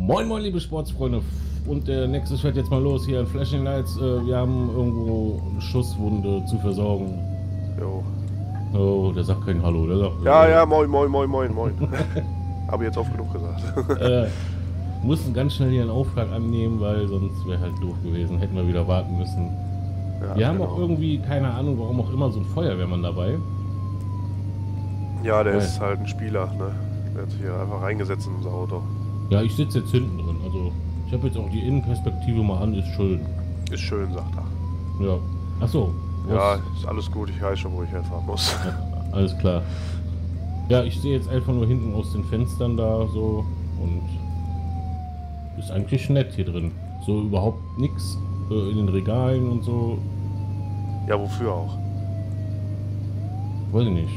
Moin moin liebe Sportsfreunde, und der nächste fährt jetzt mal los hier in Flashing Lights. Wir haben irgendwo eine Schusswunde zu versorgen. Jo. Oh, der sagt kein Hallo, der sagt... Ja, moin, moin, moin, moin, moin. Habe jetzt oft genug gesagt. Mussten ganz schnell hier einen Auftrag annehmen, weil sonst wäre halt doof gewesen, hätten wir wieder warten müssen. Ja, Wir haben genau. auch irgendwie, keine Ahnung, warum auch immer, so ein Feuerwehrmann dabei. Ja, der ist halt ein Spieler, ne? Der hat sich hier einfach reingesetzt in unser Auto. Ja, ich sitze jetzt hinten drin, also ich habe jetzt auch die Innenperspektive mal an, ist schön. Ist schön, sagt er. Ja. Achso. Ja, ist alles gut, ich weiß schon, wo ich hinfahren muss. Ja, alles klar. Ja, ich sehe jetzt einfach nur hinten aus den Fenstern da so und ist eigentlich nett hier drin. So überhaupt nichts in den Regalen und so. Ja, wofür auch? Weiß ich nicht.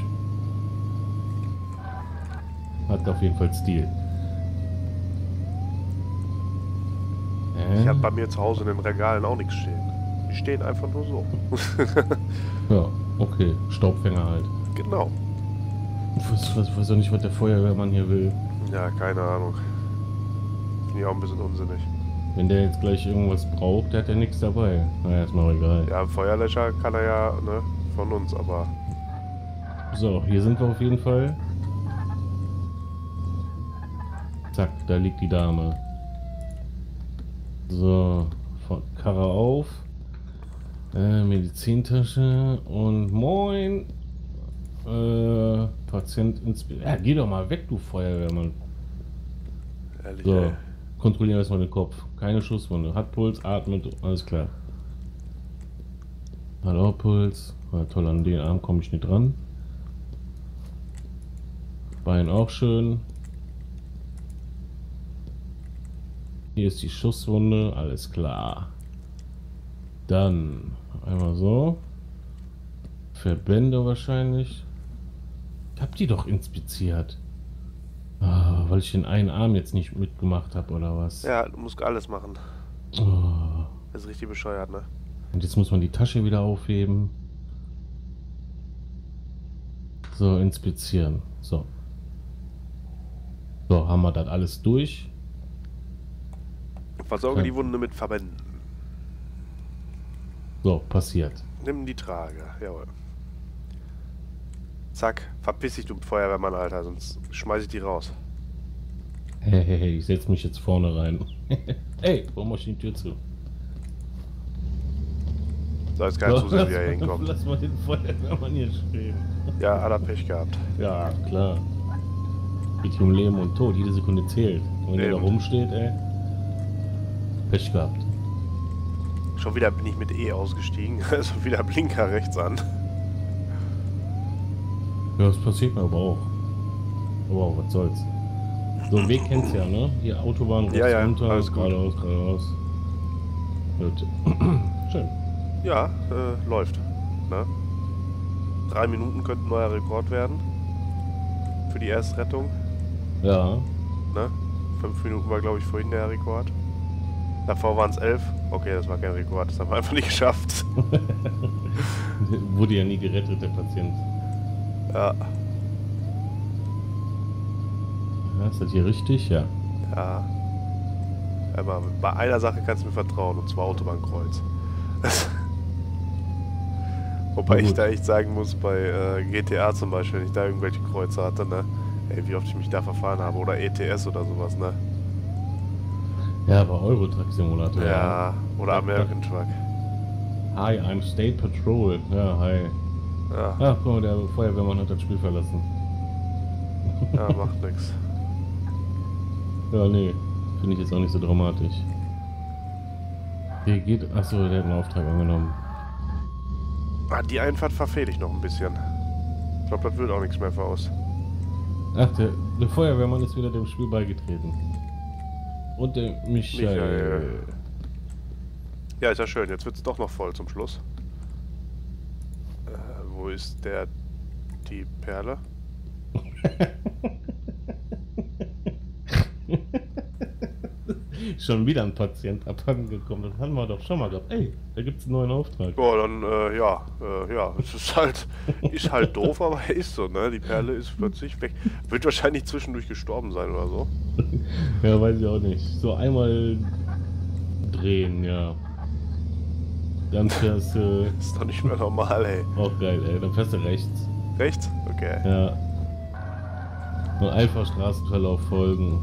Hat auf jeden Fall Stil. Ich habe bei mir zu Hause in den Regalen auch nichts stehen. Die stehen einfach nur so. Ja, okay. Staubfänger halt. Genau. Ich weiß auch nicht, was der Feuerwehrmann hier will. Ja, keine Ahnung. Finde ich auch ein bisschen unsinnig. Wenn der jetzt gleich irgendwas braucht, der hat ja nichts dabei. Naja, ist mal egal. Ja, Feuerlöscher kann er ja, ne? Von uns, aber... So, hier sind wir auf jeden Fall. Zack, da liegt die Dame. So, Karre auf. Medizintasche und moin. Patient ins... Ja, geh doch mal weg, du Feuerwehrmann. Ehrlich, So, ey. kontrollieren erstmal den Kopf. Keine Schusswunde. Hat Puls, atmet, alles klar. Hallo, Puls. Ja, toll, an den Arm komme ich nicht dran. Bein auch schön. Hier ist die Schusswunde, alles klar. Dann einmal so. Verbände wahrscheinlich. Ich hab die doch inspiziert. Ah, weil ich den einen Arm jetzt nicht mitgemacht habe, oder was? Ja, du musst alles machen. Oh. Das ist richtig bescheuert, ne? Und jetzt muss man die Tasche wieder aufheben. So, inspizieren. So. So, haben wir das alles durch. Versorge die Wunde mit Verbänden. So, passiert. Nimm die Trage, jawohl. Zack, verpiss dich, du Feuerwehrmann, Alter, sonst schmeiß ich die raus. Hey, ich setz mich jetzt vorne rein. Hey, warum mach ich die Tür zu? So, jetzt kann ich zusehen, wie er hinkommt. Lass mal den Feuerwehrmann hier stehen. Ja, hat er Pech gehabt. Ja, klar. Geht hier um Leben und Tod, jede Sekunde zählt. Und wenn der da rumsteht, ey. Pech gehabt. Schon wieder bin ich mit E ausgestiegen, also wieder Blinker rechts an. Ja, das passiert mir aber auch. Aber auch, was soll's. So, einen Weg kennst du ja, ne? Hier Autobahn, rechts Ja, runter, alles gut. geradeaus. Gut. Schön. Ja, läuft. Ne? 3 Minuten könnte ein neuer Rekord werden. Für die Erstrettung. Ja. Ne? 5 Minuten war, glaube ich, vorhin der Rekord. Davor waren es 11. Okay, das war kein Rekord, das haben wir einfach nicht geschafft. Wurde ja nie gerettet, der Patient. Ja. Ja, ist das hier richtig? Ja. Ja. Aber bei einer Sache kannst du mir vertrauen, und zwar Autobahnkreuz. Wobei ich da echt sagen muss, bei GTA zum Beispiel, wenn ich da irgendwelche Kreuze hatte, ne? Ey, wie oft ich mich da verfahren habe. Oder ETS oder sowas, ne? Ja, bei Euro Truck Simulator. Ja, oder American Truck. Hi, I'm State Patrol. Ja, hi. Ja, Ah, guck mal, der Feuerwehrmann hat das Spiel verlassen. ja, macht nix. Ja, nee. Finde ich jetzt auch nicht so dramatisch. Der geht. Achso, der hat einen Auftrag angenommen. Ah, die Einfahrt verfehle ich noch ein bisschen. Ich glaube, das wird auch nichts mehr für aus. Ach, der Feuerwehrmann ist wieder dem Spiel beigetreten. Und der Michael. Ja, ist ja schön. Jetzt wird es doch noch voll zum Schluss. Wo ist die Perle? Schon wieder ein Patient abhandengekommen. Das hatten wir doch schon mal gehabt. Ey, da gibt's einen neuen Auftrag. Ja, dann, ja, es ist halt doof, aber ist so, ne? Die Perle ist plötzlich weg. Wird wahrscheinlich zwischendurch gestorben sein oder so. Ja, weiß ich auch nicht. So einmal drehen, ja. Dann fährst du... Ist doch nicht mehr normal, ey. Auch geil, ey. Dann fährst du rechts. Rechts? Okay. Ja. Und einfach Straßenverlauf folgen.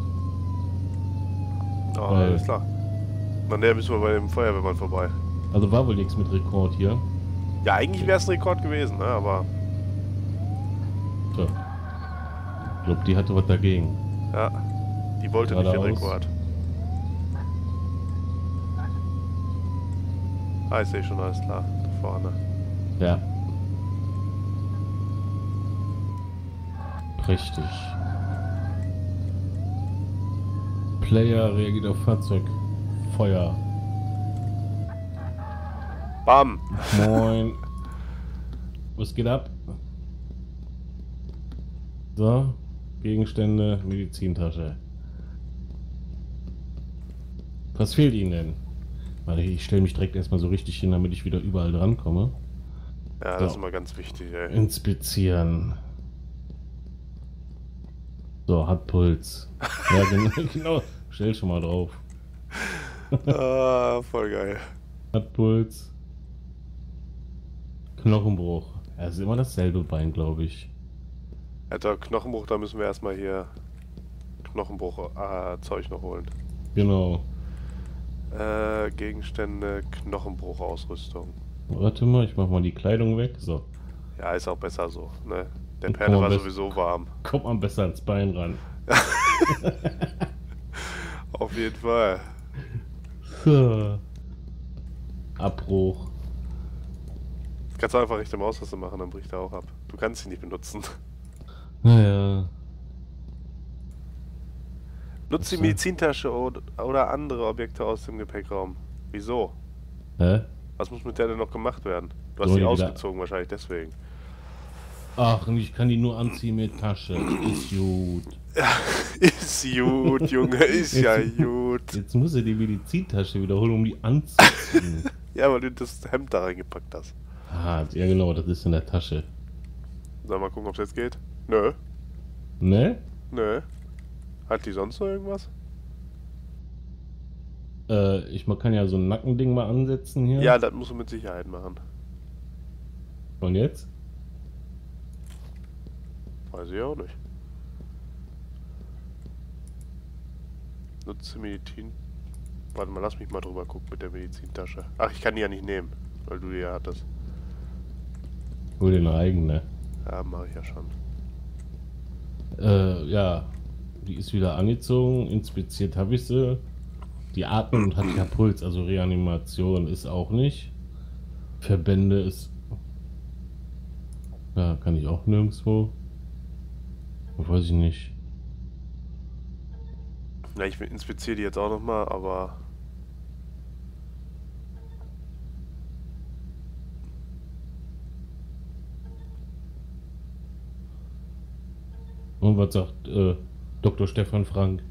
Oh, alles klar. Dann müssen wir bei dem Feuerwehrmann vorbei. Also war wohl nichts mit Rekord hier. Ja, eigentlich wäre es ein Rekord gewesen, ne? Aber... So. Ich glaube, die hatte was dagegen. Ja. Die wollte nicht den Rekord. Ah, ich sehe schon, alles klar. Da vorne. Ja. Richtig. Player reagiert auf Fahrzeug. Feuer. Bam! Moin. Was geht ab? So. Gegenstände, Medizintasche. Was fehlt Ihnen denn? Warte, ich stelle mich direkt erstmal so richtig hin, damit ich wieder überall drankomme. Ja, das ist immer ganz wichtig, ey. Inspizieren. So, hat Puls. Ja, genau. Stell schon mal drauf. Ah, voll geil. Hat Puls. Knochenbruch. Ja, ist immer dasselbe Bein, glaube ich. Alter, Knochenbruch, da müssen wir erstmal hier Knochenbruch-Zeug noch holen. Genau. Gegenstände, Knochenbruch, Ausrüstung. Warte mal, ich mach mal die Kleidung weg. So. Ja, ist auch besser so, ne? Der Perle war sowieso warm. Kommt man besser ans Bein ran. Auf jeden Fall. So. Abbruch. Kannst du einfach rechte Maustaste machen, dann bricht er auch ab. Du kannst ihn nicht benutzen. Naja. Nutzt die Medizintasche oder andere Objekte aus dem Gepäckraum. Wieso? Hä? Was muss mit der denn noch gemacht werden? Du hast So, die die ausgezogen, wahrscheinlich deswegen. Ach, ich kann die nur anziehen mit Tasche. Ist gut. Ist gut, Junge, ist ja gut. Jetzt muss er die Medizintasche wiederholen, um die anzuziehen. Ja, weil du das Hemd da reingepackt hast. Ah, ja genau, das ist in der Tasche. Sollen wir mal gucken, ob es jetzt geht? Nö. Ne? Nö. Hat die sonst noch irgendwas? Kann ja so ein Nackending mal ansetzen hier. Ja, das musst du mit Sicherheit machen. Und jetzt? Weiß ich auch nicht. Nutze Medizin. Warte mal, lass mich mal drüber gucken mit der Medizintasche. Ach, ich kann die ja nicht nehmen, weil du die ja hattest. Hol dir eine eigene. Ja, mache ich ja schon. Ja. Die ist wieder angezogen. Inspiziert habe ich sie. Die atmet und hat ja Puls, also Reanimation ist auch nicht. Verbände ist... Ja, kann ich auch nirgendwo. Weiß ich nicht. Ja, ich inspiziere die jetzt auch nochmal, aber... Und was sagt Dr. Stefan Frank?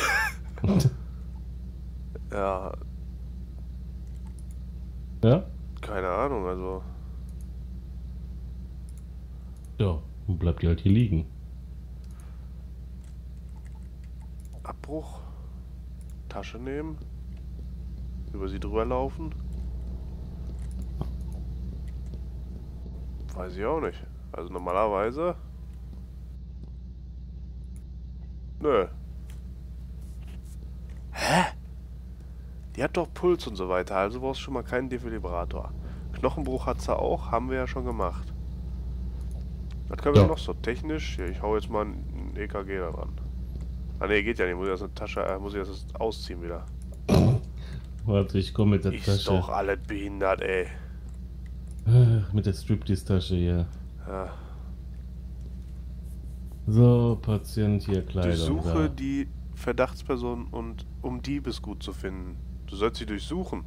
Ja, Ja? keine Ahnung, also... Ja, dann bleibt die halt hier liegen. Abbruch. Tasche nehmen. Über sie drüber laufen. Weiß ich auch nicht. Also normalerweise... Nö. Hä? Die hat doch Puls und so weiter, also brauchst du schon mal keinen Defibrillator. Knochenbruch hat sie auch, haben wir ja schon gemacht. Was können wir noch so technisch? Hier, ich hau jetzt mal ein EKG da dran. Ah ne, geht ja nicht, muss ich das eine Tasche, muss ich das ausziehen wieder. Warte, ich komme mit der Tasche. Ist doch alles behindert, ey. Mit der Striptease-Tasche hier. Ja. So, Patient hier, Kleidung. Durchsuche die Verdachtsperson und um Diebesgut zu finden. Du sollst sie durchsuchen.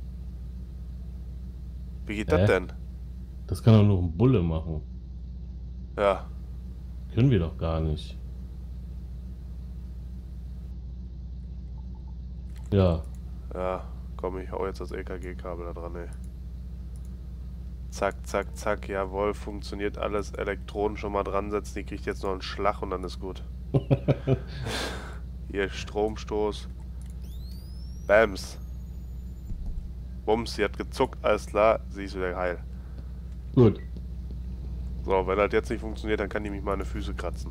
Wie geht das denn? Das kann doch nur ein Bulle machen. Ja. Können wir doch gar nicht. Ja. Ja, komm, ich hau jetzt das EKG-Kabel da dran, ey. Zack, zack, zack, jawohl, funktioniert alles. Elektronen schon mal dran setzen, die kriegt jetzt noch einen Schlag und dann ist gut. Hier, Stromstoß. Bams. Bums, sie hat gezuckt, alles klar, sie ist wieder heil. Gut. So, wenn das jetzt nicht funktioniert, dann kann die mich meine Füße kratzen.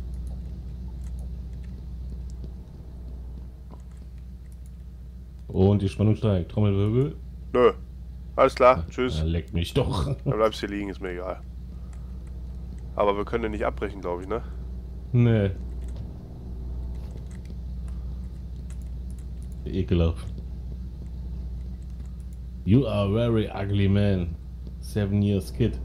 Und die Spannung steigt. Trommelwirbel. Nö. Alles klar, tschüss. Leck mich doch. Dann bleibst hier liegen, ist mir egal. Aber wir können ja nicht abbrechen, glaube ich, ne? Nee. Ekelhaft. You are a very ugly man. 7 years kid.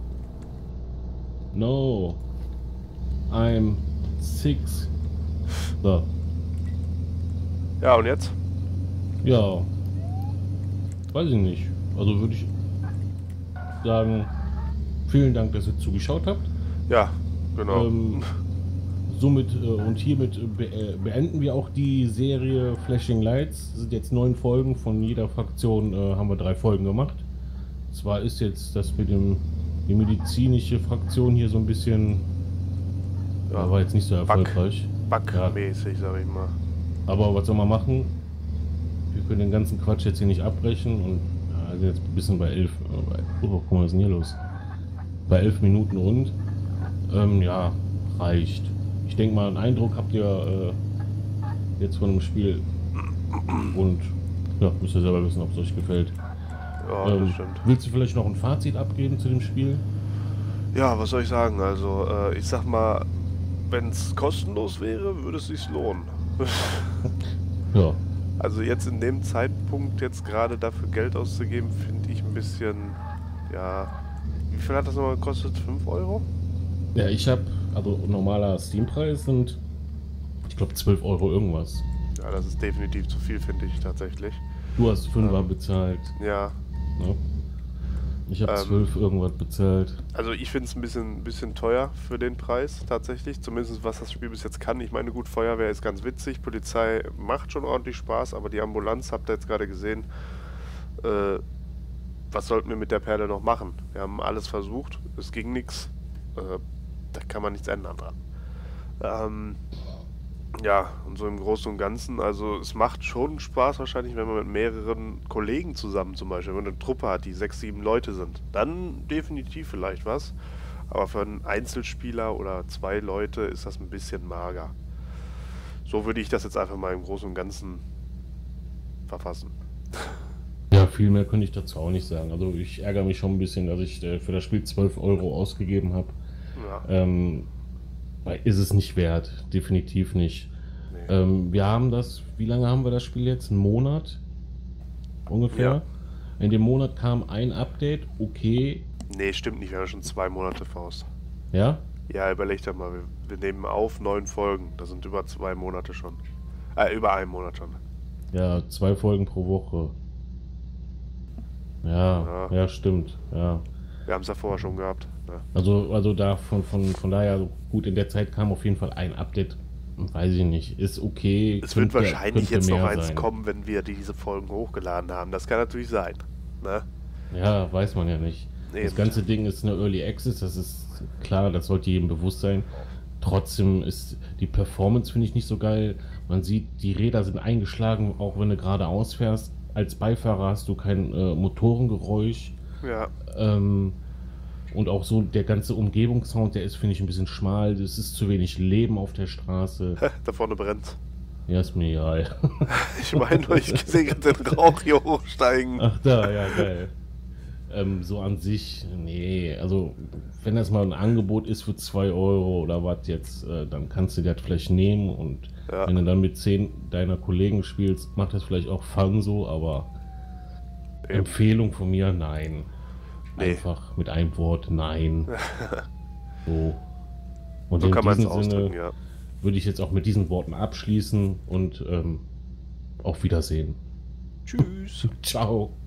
No. I'm 6. So. Ja, und jetzt? Ja. Weiß ich nicht. Also würde ich sagen, vielen Dank, dass ihr zugeschaut habt. Ja, genau. Somit und hiermit beenden wir auch die Serie Flashing Lights. Es sind jetzt 9 Folgen, von jeder Fraktion haben wir 3 Folgen gemacht. Zwar ist jetzt das mit die medizinische Fraktion hier so ein bisschen, Ja, war jetzt nicht so erfolgreich. Bugmäßig, sag ich mal. Aber was soll man machen? Wir können den ganzen Quatsch jetzt hier nicht abbrechen und ja, sind jetzt ein bisschen bei 11. Guck mal, was ist denn hier los? Bei 11 Minuten und ja, reicht. Ich denke mal, einen Eindruck habt ihr jetzt von dem Spiel und ja, müsst ihr selber wissen, ob es euch gefällt. Ja, das stimmt. Willst du vielleicht noch ein Fazit abgeben zu dem Spiel? Ja, was soll ich sagen? Also, ich sag mal, wenn es kostenlos wäre, würde es sich lohnen. Ja. Also jetzt in dem Zeitpunkt jetzt gerade dafür Geld auszugeben, finde ich ein bisschen, ja... Wie viel hat das nochmal gekostet? 5 Euro? Ja, ich habe, also normaler Steam-Preis sind, ich glaube 12 Euro irgendwas. Ja, das ist definitiv zu viel, finde ich tatsächlich. Du hast 5er bezahlt. Ja. Ne? Ich habe 12 irgendwas bezahlt. Also ich finde es ein bisschen teuer für den Preis tatsächlich, zumindest was das Spiel bis jetzt kann. Ich meine, gut, Feuerwehr ist ganz witzig, Polizei macht schon ordentlich Spaß, aber die Ambulanz, habt ihr jetzt gerade gesehen, was sollten wir mit der Perle noch machen? Wir haben alles versucht, es ging nichts, da kann man nichts ändern dran. Ja, und so im Großen und Ganzen, also es macht schon Spaß wahrscheinlich, wenn man mit mehreren Kollegen zusammen zum Beispiel, wenn man eine Truppe hat, die 6, 7 Leute sind, dann definitiv vielleicht was. Aber für einen Einzelspieler oder 2 Leute ist das ein bisschen mager. So würde ich das jetzt einfach mal im Großen und Ganzen verfassen. Ja, viel mehr könnte ich dazu auch nicht sagen. Also ich ärgere mich schon ein bisschen, dass ich für das Spiel 12 Euro ausgegeben habe. Ja. Ist es nicht wert, definitiv nicht. Nee. Wir haben das, wie lange haben wir das Spiel jetzt? Einen Monat? Ungefähr? Ja. In dem Monat kam ein Update, okay. Nee, stimmt nicht, wir haben schon 2 Monate Faust. Ja? Ja, überleg doch mal, wir nehmen auf 9 Folgen, das sind über 2 Monate schon. Über einen Monat schon. Ja, 2 Folgen pro Woche. Ja, stimmt, ja. Wir haben es ja vorher schon gehabt. Ne? Also da von daher, gut, in der Zeit kam auf jeden Fall ein Update, weiß ich nicht, ist okay. Es wird wahrscheinlich jetzt noch eins sein. kommen, wenn wir diese Folgen hochgeladen haben. Das kann natürlich sein. Ne? Ja, weiß man ja nicht. Nee, das ganze Ding ist eine Early Access, das ist klar, das sollte jedem bewusst sein. Trotzdem ist die Performance, finde ich, nicht so geil. Man sieht, die Räder sind eingeschlagen, auch wenn du geradeaus fährst. Als Beifahrer hast du kein Motorengeräusch. Ja. Und auch so der ganze Umgebungssound, der ist, finde ich, ein bisschen schmal. Es ist zu wenig Leben auf der Straße. Da vorne brennt. Ja, ist mir egal. Ich meine, ich sehe gerade den Rauch hier hochsteigen. Ach da, ja, geil. So an sich, nee, also wenn das mal ein Angebot ist für 2 Euro oder was jetzt, dann kannst du das vielleicht nehmen und Ja. wenn du dann mit 10 deiner Kollegen spielst, macht das vielleicht auch Fun so, aber Eben. Empfehlung von mir, nein. Nee. Einfach mit einem Wort, nein. So. Und So in kann man es diesem ausdrücken, Sinne ja. würde ich jetzt auch mit diesen Worten abschließen und auf Wiedersehen. Tschüss. Ciao.